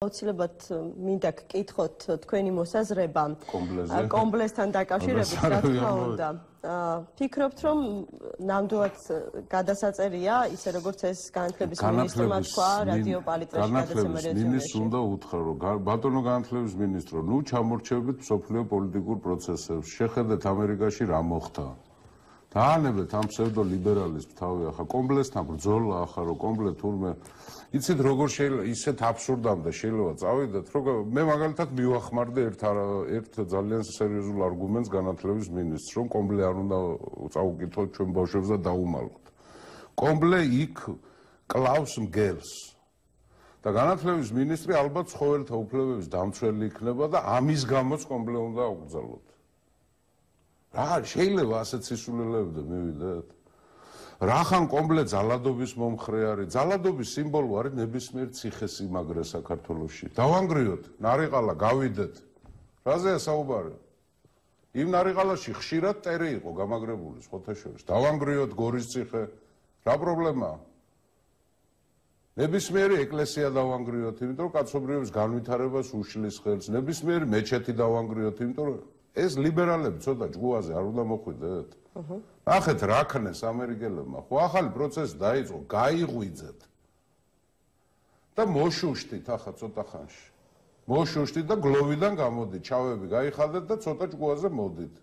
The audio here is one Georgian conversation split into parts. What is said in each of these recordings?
აუცილებლად მინდა გკითხოთ თქვენი მოსაზრება კომბლესთან დაკავშირებით, რა თქმა უნდა. ფიქრობთ, რომ ნამდვილად გადასაწერია, ისე როგორც ეს განათლების მინისტრმა თქვა რადიო პალიტრაში გადაცემა რეზიუმეში. მინისტრს უნდა უთხრა, რომ ბატონო განათლების მინისტრო, ნუ ჩამორჩებით მსოფლიო პოლიტიკურ პროცესებს. შეხედეთ ამერიკაში რა მოხდა. დაანებეთ ამ ფსევდოლიბერალიზმს თავი ახლა კომბლესთან ბრძოლა ახლა რომ კომბლე თურმე იცით როგორ შეიძლება ისეთ აბსურდამდე შეიძლება წავიდეთ რომ მე მაგალითად მივახმარდე ერთ ძალიან სერიოზულ არგუმენტს განათლების მინისტრს რომ კომბლე არ უნდა წაუკითხოთ ჩვენ ბავშვებს და დაუმალოთ კომბლე იქ კლავს მგელს და განათლების მინისტრი ალბათ ცხოველთა უფლებების დამცველი იქნება და ამის გამოც კომბლე უნდა აუკრძალოთ რა შეიძლება ასეთ სისულელეებზე მივიდეთ რახან კომბლე ძალადობის მომხრე არის ძალადობის სიმბოლო არის ნებისმიერ ციხესიმაგრე საქართველოში დავანგრიოთ ნარიყალა გავიდეთ რაზეა საუბარი იმ ნარიყალაში ხშირად ტერე იყო გამაგრებული სხვათა შორის დავანგრიოთ გორის ციხე რა პრობლემაა ნებისმიერი ეკლესია დავანგრიოთ იმიტომ რომ კაცობრიობის განვითარებას უშლის ხელს ნებისმიერი მეჩეთი დავანგრიოთ იმიტომ რომ ეს ლიბერალები ცოტა ჯგუაზე არ უნდა მოხვიდეთ ნახეთ რა ქნეს ამერიკელებმა ხო ახალი პროცესი დაიწყო გაიღვიძეთ და მოშუშტით ახლა ცოტა ხანში მოშუშტით და გლოვიდან გამოდით ჩავები გაიხადეთ და ცოტა ჯგუაზე მოდით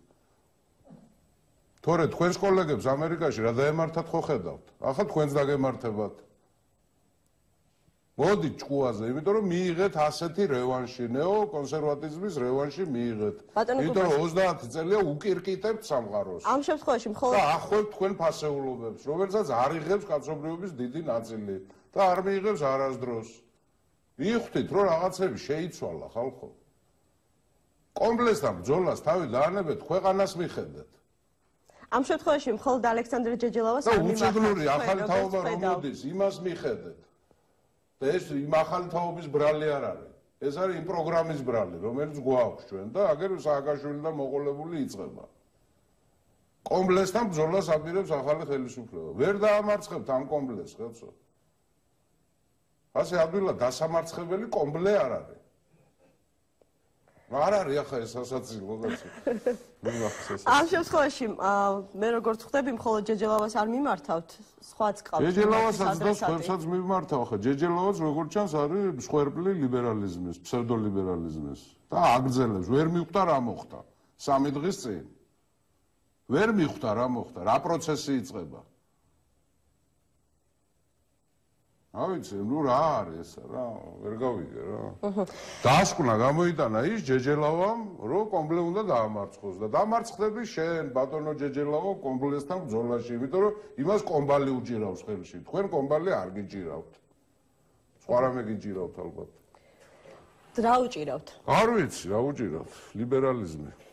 თორე თქვენს კოლეგებს ამერიკაში რა დაემართათ ხო ხედავთ ახლა თქვენს დაგემართებათ მოდით ჭკუაზე, იმიტომ რომ მიიღეთ ასეთი რევანში, ნეო-კონსერვატიზმის რევანში მიიღეთ. იმიტომ რომ 30 წელია უკირკიტებთ სამყაროს. ამ შემთხვევაში მხოლოდ და ახვევთ თქვენ ფასეულობებს, რომელსაც არ იღებს კაცობრიობის დიდი ნაწილი და არ მიიღებს არასდროს. მიხვდით, რომ რაღაცები შეიცვალა ხალხო. კომბლესთან ბრძოლას თავი დაანებეთ, ქვეყანას მიხედეთ. ამ შემთხვევაში მხოლოდ ალექსანდრე ჯეჯელავას არ მიმართ. და უცოდნური ახალი თაობა რომ მოდის, იმას მიხედეთ. და ეს იმ ახალი თაობის ბრალი არ არის. ეს არის იმ პროგრამის ბრალი, რომელიც გვაქვს ჩვენ და აგერ სააკაშვილიდან მოყოლებული იწყება. კომბლესთან ბრძოლას აპირებს ახალი ხელისუფლება. ვერ დაამარცხებთ ამ კომბლეს, ხალხო. ასე ადვილად დასამარცხებელი კომბლე არ არის. არ არის ახლა ეს ასაცილო კაცო. ამ შემთხვევაში მე როგორც ხვდები, მხოლოდ ჯეჯელავას არ მიმართავთ, სხვაც ყავს. ჯეჯელავასაც და სხვებსაც მიმართავ, ხა ჯეჯელავაც როგორც ჩანს არის მსხვერპლი ლიბერალიზმის, ფსევდოლიბერალიზმის და აგრძელებს, ვერ მიხვდა რა მოხდა 3 დღის წინ. ვერ მიხვდა რა მოხდა, რა პროცესი იწყება. ავიცი, ნუ რა არის ესა რა, ვერ გავიგე რა. დაასკვნა გამოიტანა ის ჯეჯელავამ, რომ კომბლე უნდა დაამარცხოს და დამარცხდები შენ, ბატონო ჯეჯელავო, კომბლესთან ბრძოლაში, იმიტომ რომ იმას კომბალი უჭირავს ხელში. თქვენ კომბალი არ გიჭირავთ. სხვა რამე გიჭირავთ ალბათ. რა უჭირავთ? არ ვიცი, რა უჭირავთ, ლიბერალიზმი.